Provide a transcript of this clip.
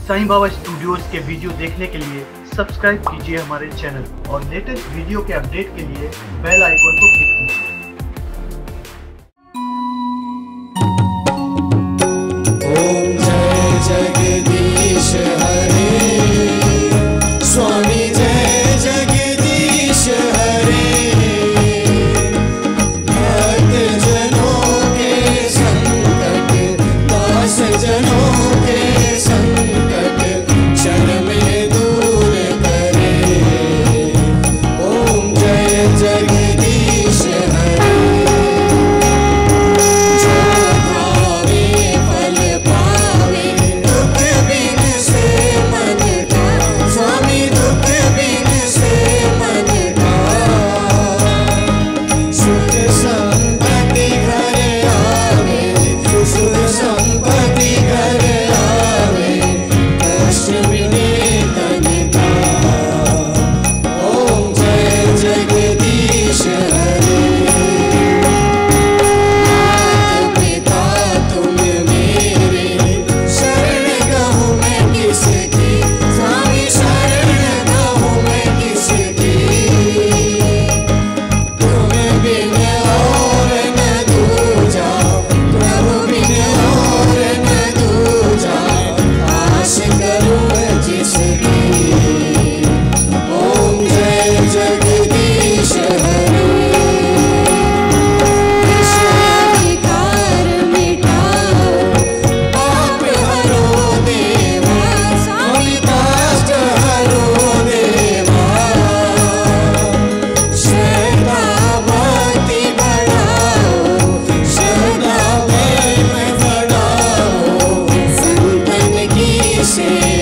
Sai Baba studios के video देखने के लिए सब्सक्राइब कीजिए हमारे चैनल और लेटेस्ट वीडियो के अपडेट के लिए बेल आइकॉन को क्लिक कीजिए। ओम जय जगदीश हरे स्वामी जय जगदीश हरे भक्त जनों के संकट दास जनों के संकट क्षण में दूर करे। ओम जय जगदीश हरे जो भावे फल पावे दुख बिन से मन का स्वामी दुख बिन से मन का सुख संपत्ति घर आवे सुख संपत्ति घर आवे कष्ट मिले तन का। ओम जय जगदीश हरे माता पिता तुम मेरे शरण गहूँ मैं किसकी स्वामी शरण गहूँ मैं किसकी तुम बिन और न दूजा प्रभु बिन और न दूजा आश करूँ जिसकी। ओम जय जगदीश हरे विषयाधिकार मिटाओ पाप हरो देवा स्वामी कष्ट हरो देवा श्रद्धा भक्ति बढ़ाओ श्रद्धा प्रेम बढ़ाओ संतन की सेवा